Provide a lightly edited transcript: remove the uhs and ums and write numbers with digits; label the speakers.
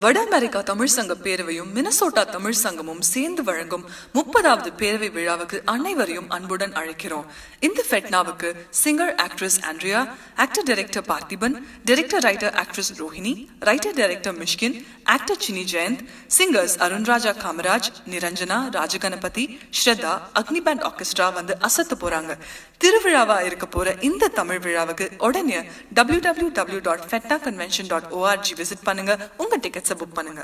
Speaker 1: வட அமெரிக்கா தமிழ் சங்க பேரவையும் மினசோட்டா தமிழ் சங்கமும் சேர்ந்து வழங்கும் 30வது பேரவை விழாவுக்கு அனைவரையும் அன்புடன் அழைக்கிறோம். இந்த ஃபெட்னாவுக்கு singer actress Andrea, actor director Parthiban, director writer actress Rohini, writer director Mysskin, actor Cini Jayanth, singers Arunraja Kamaraj, Niranjana, Rajaganapathy, Shraddha, Agni band orchestra வந்து அசத்த போறாங்க. திருவிழாவா இருக்க போற இந்த தமிழ் விழாவுக்கு உடனே www.fetnaconvention.org விசிட் பண்ணுங்க. உங்க டிக்கெட்ஸை புக் பண்ணுங்க.